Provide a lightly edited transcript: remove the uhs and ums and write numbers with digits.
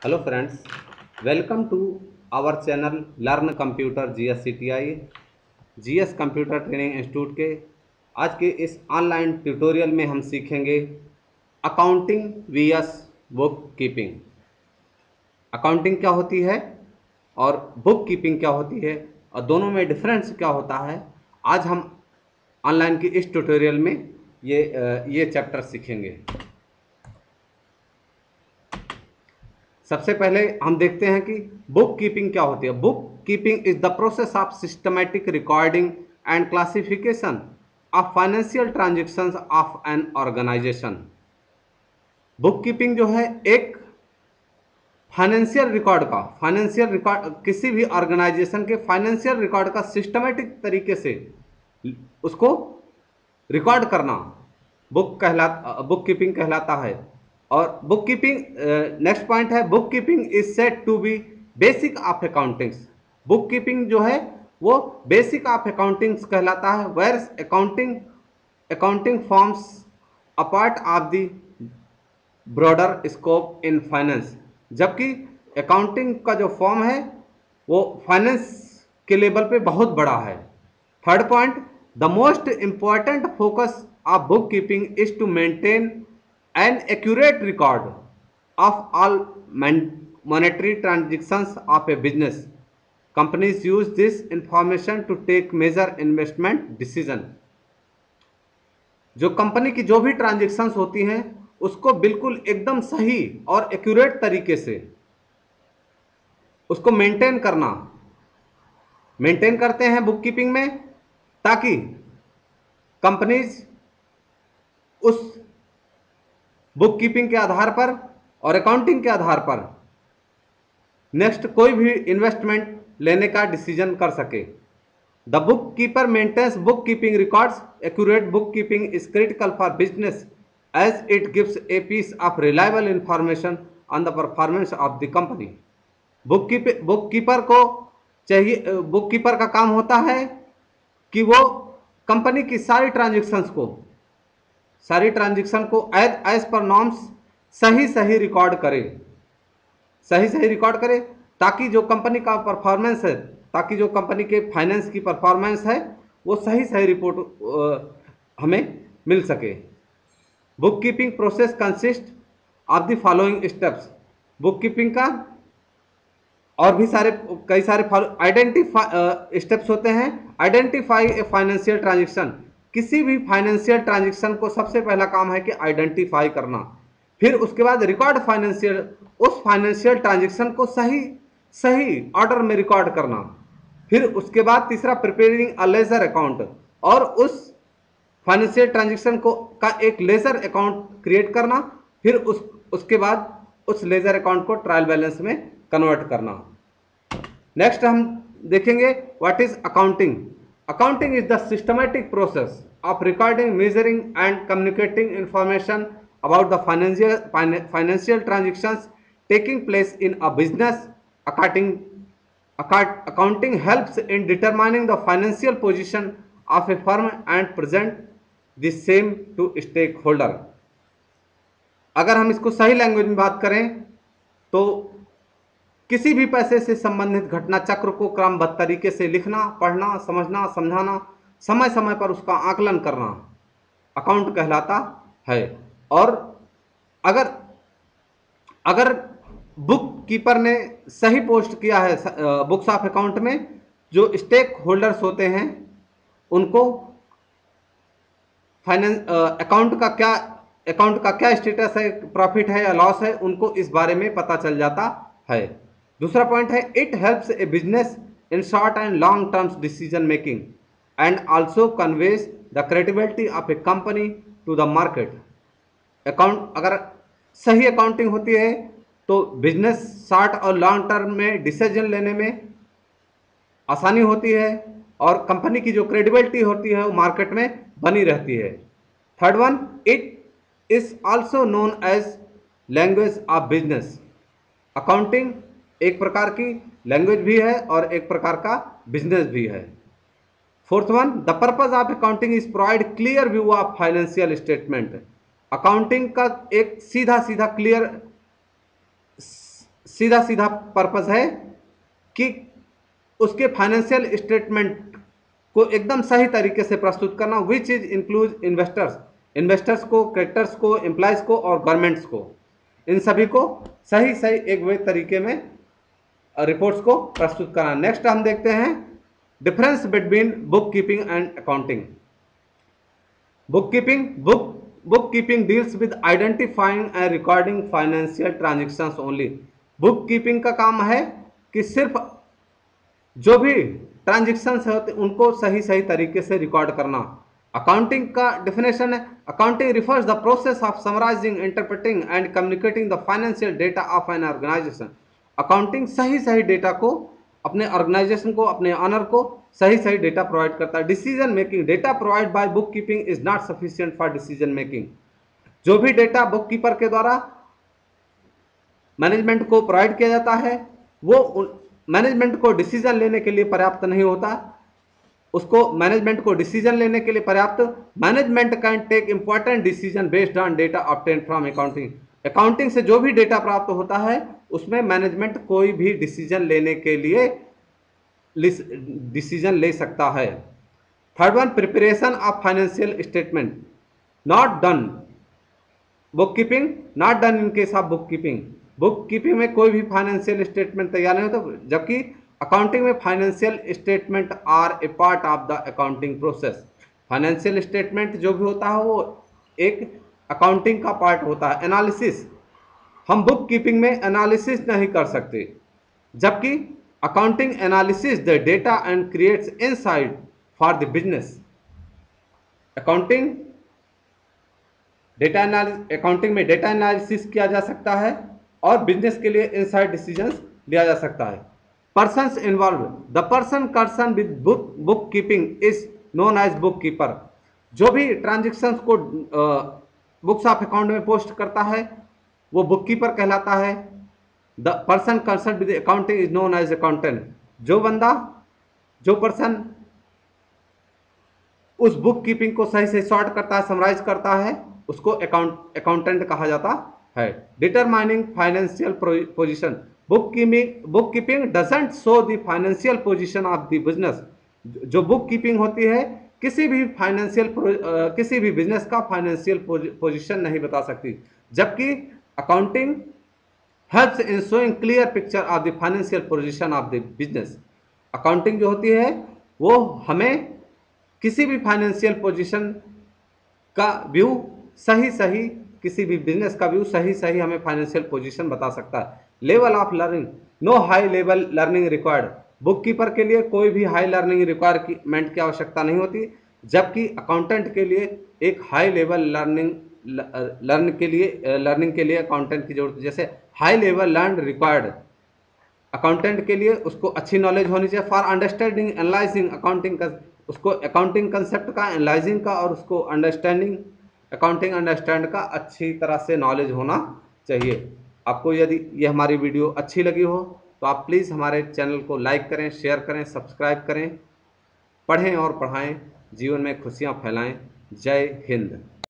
Hello friends, welcome to our channel learn computer GSCTI G S computer training institute के आज के इस online tutorial में हम सीखेंगे accounting V S book keeping. Accounting क्या होती है और बुक कीपिंग क्या होती है और दोनों में डिफरेंस क्या होता है। आज हम ऑनलाइन की इस ट्यूटोरियल में ये चैप्टर सीखेंगे। सबसे पहले हम देखते हैं कि बुक कीपिंग क्या होती है। Book keeping is the process of systematic recording and classification of financial transactions of an organisation. Book keeping जो है एक फाइनेंशियल रिकॉर्ड किसी भी ऑर्गेनाइजेशन के फाइनेंशियल रिकॉर्ड का सिस्टमैटिक तरीके से उसको रिकॉर्ड करना बुक कीपिंग कहलाता है। और बुक कीपिंग नेक्स्ट पॉइंट है, book keeping is said to be basic of accountings. Book keeping जो है वो बेसिक ऑफ अकाउंटिंग्स कहलाता है। Where accounting forms a part of the broader scope in finance, जबकि अकाउंटिंग का जो फॉर्म है वो फाइनेंस के लेवल पे बहुत बड़ा है। Third point, the most important focus of book keeping is to maintain an accurate record of all monetary transactions of a business. Companies use this information to take major investment decision. जो company की जो भी transactions होती हैं उसको बिल्कुल एकदम सही और एक्यूरेट तरीके से उसको मेंटेन करते हैं बुक कीपिंग में, ताकि कंपनीज उस बुक कीपिंग के आधार पर और अकाउंटिंग के आधार पर नेक्स्ट कोई भी इन्वेस्टमेंट लेने का डिसीजन कर सके। The book keeper maintains book keeping records. Accurate book keeping is critical for business as it gives a piece of reliable information on the performance of the company. Book keeper को चाहिए, book keeper का काम होता है कि वो company की सारी ट्रांजेक्शन को एज पर नॉर्म्स सही रिकॉर्ड करे, ताकि जो कंपनी का परफॉर्मेंस है, ताकि जो कंपनी के फाइनेंस की परफॉर्मेंस है वो सही रिपोर्ट हमें मिल सके। Book keeping process consist of the following steps. Book keeping का और भी कई सारे आइडेंटिफाई स्टेप्स होते हैं। Identify a financial transaction. किसी भी फाइनेंशियल ट्रांजेक्शन को सबसे पहला काम है कि आइडेंटिफाई करना। फिर उसके बाद रिकॉर्ड उस फाइनेंशियल ट्रांजेक्शन को सही ऑर्डर में रिकॉर्ड करना। फिर उसके बाद तीसरा, प्रिपेयरिंग अ लेजर अकाउंट, और उस फाइनेंशियल ट्रांजेक्शन को का एक लेजर अकाउंट क्रिएट करना। फिर उसके बाद उस लेजर अकाउंट को ट्रायल बैलेंस में कन्वर्ट करना। नेक्स्ट हम देखेंगे what is accounting. Accounting is the systematic process of recording, measuring and communicating information about the financial transactions taking place in a business. Accounting helps in determining the financial position of a firm and present the same to stakeholder. अगर हम इसको सही language में बात करें तो किसी भी पैसे से संबंधित घटना चक्र को क्रमबद्ध तरीके से लिखना, पढ़ना, समझना, समझाना, समय समय पर उसका आकलन करना अकाउंट कहलाता है। और अगर बुक कीपर ने सही पोस्ट किया है बुक्स ऑफ अकाउंट में, जो स्टेक होल्डर्स होते हैं उनको अकाउंट का क्या स्टेटस है, प्रॉफिट है या लॉस है, उनको इस बारे में पता चल जाता है। दूसरा पॉइंट है, it helps a business in short and long terms decision making and also conveys the credibility of a company to the market. अगर सही अकाउंटिंग होती है तो बिजनेस शॉर्ट और लॉन्ग टर्म में डिसीजन लेने में आसानी होती है और कंपनी की जो क्रेडिबिलिटी होती है वो मार्केट में बनी रहती है। Third one, it is also known as language of business. Accounting एक प्रकार की लैंग्वेज भी है और एक प्रकार का बिजनेस भी है। Fourth one, the purpose of accounting is provide clear view of financial statement. Accounting का एक सीधा क्लियर सीधा सीधा पर्पस है कि उसके फाइनेंशियल स्टेटमेंट को एकदम सही तरीके से प्रस्तुत करना, विच इज इंक्लूड इन्वेस्टर्स को, क्रेडिटर्स को, एम्प्लॉयज को और गवर्नमेंट्स को, इन सभी को सही सही एक वे तरीके में रिपोर्ट्स को प्रस्तुत करना। नेक्स्ट हम देखते हैं difference between book keeping and accounting. Book keeping deals with identifying and recording financial transactions only. Book keeping का काम है कि सिर्फ जो भी ट्रांजेक्शंस होते उनको सही सही तरीके से रिकॉर्ड करना। अकाउंटिंग का डेफिनेशन है, accounting refers the process of summarising, interpreting and communicating the financial data of an organisation. Accounting सही सही डेटा को अपने ऑर्गेनाइजेशन को, अपने ऑनर को सही सही डेटा प्रोवाइड करता है। Decision making, data provide by book keeping is not sufficient for decision making. जो भी डेटा बुक कीपर के द्वारा मैनेजमेंट को प्रोवाइड किया जाता है वो मैनेजमेंट को डिसीजन लेने के लिए पर्याप्त नहीं होता। उसको मैनेजमेंट को डिसीजन लेने के लिए पर्याप्त, management can take important decision based on data obtain from accounting. Accounting से जो भी डेटा प्राप्त होता है उसमें मैनेजमेंट कोई भी डिसीजन लेने के लिए डिसीजन ले सकता है। Third one, preparation of financial statement not done book keeping, not done in case of book keeping. Book keeping में कोई भी फाइनेंशियल स्टेटमेंट तैयार नहीं होता, जबकि अकाउंटिंग में financial statement are a part of the accounting process. Financial statement जो भी होता है वो एक अकाउंटिंग का पार्ट होता है। एनालिसिस, हम बुक कीपिंग में एनालिसिस नहीं कर सकते, जबकि accounting analysis the data and creates insight for the business. Accounting में डेटा एनालिसिस किया जा सकता है और बिजनेस के लिए इनसाइड डिसीजंस लिया जा सकता है। Persons involve, the person concern with book keeping is known as book keeper. जो भी ट्रांजेक्शन्स को बुक्स ऑफ अकाउंट में पोस्ट करता है वो बुक कीपर कहलाता है। The person concern with accounting is known as accountant. जो पर्सन उस बुक कीपिंग को सही से सॉर्ट करता है, समराइज करता है, उसको अकाउंटेंट कहा जाता है। Determining financial position, book keeping doesn't show the financial position of the business. जो बुक कीपिंग होती है किसी भी बिजनेस का फाइनेंशियल पोजीशन नहीं बता सकती, जबकि accounting helps in showing clear picture of the financial position of the business. Accounting जो होती है वो हमें किसी भी फाइनेंशियल पोजीशन का व्यू सही किसी भी बिजनेस का व्यू सही हमें फाइनेंशियल पोजीशन बता सकता है। Level of learning, no high level learning required. Book keeper के लिए कोई भी हाई लर्निंग रिक्वायरमेंट की आवश्यकता नहीं होती, जबकि अकाउंटेंट के लिए एक हाई लेवल लर्निंग के लिए अकाउंटेंट की जरूरत है। जैसे high level learn required accountant के लिए उसको अच्छी नॉलेज होनी चाहिए फॉर अंडरस्टैंडिंग एनालाइजिंग अकाउंटिंग का, उसको अकाउंटिंग कंसेप्ट का, एनालाइजिंग का और उसको अकाउंटिंग अंडरस्टैंड का अच्छी तरह से नॉलेज होना चाहिए। आपको यदि ये हमारी वीडियो अच्छी लगी हो तो आप प्लीज़ हमारे चैनल को लाइक करें, शेयर करें, सब्सक्राइब करें। पढ़ें और पढ़ाएं, जीवन में खुशियां फैलाएं। जय हिंद।